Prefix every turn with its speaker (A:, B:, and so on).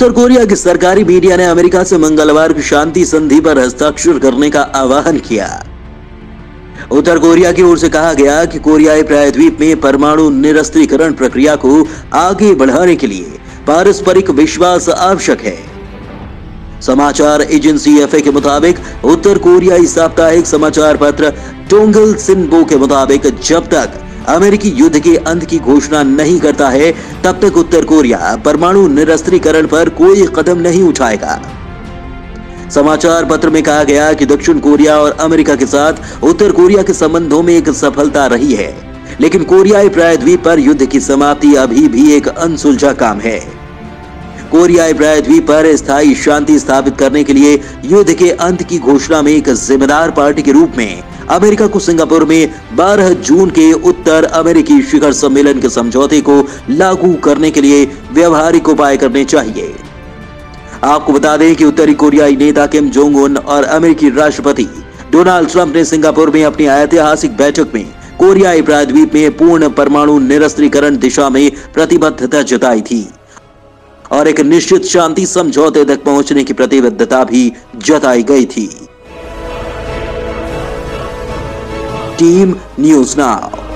A: उत्तर Korea की सरकारी media ने अमेरिका से मंगलवार की शांति संधि पर हस्ताक्षर करने का आह्वान किया। उत्तर कोरिया की ओर से कहा गया कि कोरियाई प्रायद्वीप में परमाणु निरस्त्रीकरण प्रक्रिया को आगे बढ़ाने के लिए पारस्परिक विश्वास आवश्यक है। समाचार एजेंसी एफए के मुताबिक उत्तर कोरियाई साप्ताहिक समाचार पत्र टोंगल सिन्बो के मुताबिक जब तक अमेरिकी युद्ध के अंत की घोषणा नहीं करता है तब तक उत्तर कोरिया परमाणु निरस्त्रीकरण पर कोई कदम नहीं उठाएगा। समाचार पत्र में कहा गया कि दक्षिण कोरिया और अमेरिका के साथ उत्तर कोरिया के संबंधों में एक सफलता रही है, लेकिन कोरियाई प्रायद्वीप पर युद्ध की समाप्ति अभी भी एक अनसुलझा काम है। कोरियाई प्रायद्वीप पर स्थायी शांति स्थापित करने के लिए युद्ध के अंत की घोषणा में एक जिम्मेदार पार्टी के रूप में अमेरिका को सिंगापुर में 12 जून के उत्तर अमेरिकी शिखर सम्मेलन के समझौते को लागू करने के लिए व्यवहारिक उपाय करने चाहिए। आपको बता दें कि उत्तरी कोरियाई नेता किम जोंग उन और अमेरिकी राष्ट्रपति डोनाल्ड ट्रंप ने सिंगापुर में अपनी ऐतिहासिक बैठक में कोरियाई प्रायद्वीप में पूर्ण परमाणु निरस्त्रीकरण दिशा में प्रतिबद्धता जताई थी और एक निश्चित शांति समझौते तक पहुंचने की प्रतिबद्धता भी जताई गई थी। Team News now.